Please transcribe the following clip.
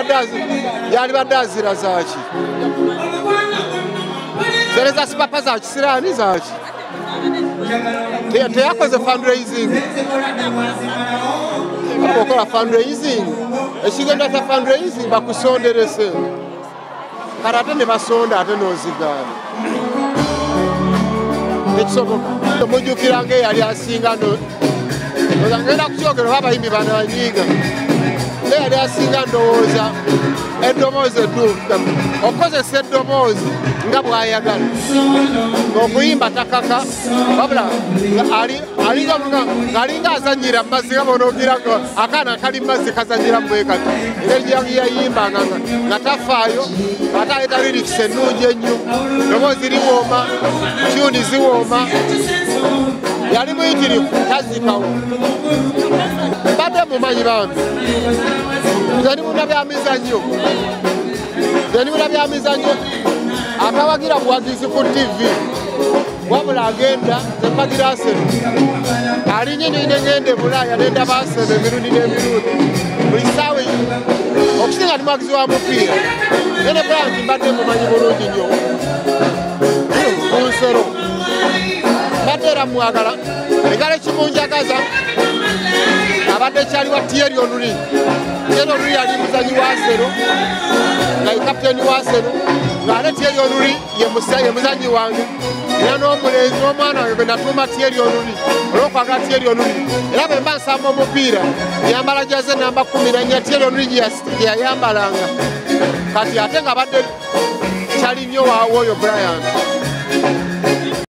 badde azira zaki zereza sipapa zaki sirani zaki teyakoze fundraising okola fundraising ekigenda ta fundraising bakusondere sente kale ate ne basonda ate n'ozigaana ekisoboka mujjukira ng'eyali asinga ngenda kukyogera oba abayimbi bananyiiga ng'eyali asinga ndowooza eddoboozi edduuka okozesa eddoboozi nga bw'ayagala okuyimba takaka wabula ng'alinga azannyira mu mazzi nga bonogira akaana akali mu mazzi kazannyira mu bwekati engeri yayimbanga nga tafaayo ate aleeta lirikisi ennungi ennyo eddoboozi liwooma tyuni ziwooma yali muyitirivu tazikawo badde mumanyi bambi nze nimuna byamizannyo akawagira buwagizi ku TV wabula agenda tempagira Arsenal alinye ngende Bulaaya nenda Arsenal emirundi n'emirundi buli ssaawa okusinga timuwagizi wa mupiira nene Bryant mbadde mumanyi bulungi nnyo kunsero mbadde era mwagala egala ekimunjagaza abadde kyali wa Thierry Henry yali muzanyi wa Arsenal nga kapiteni wa Arsenal ng'ate Thierry Henry ye muzanyi wange era n'omulenzi n'omwana wange gwe natuuma Thierry Henry olw'okwagala Thierry Henry era bwe mba nsamba omupiira yambala jaze namba 14 Thierry Henry gye yayambalanga kati ate nga badde kyali nnyo waawo oyo Bryant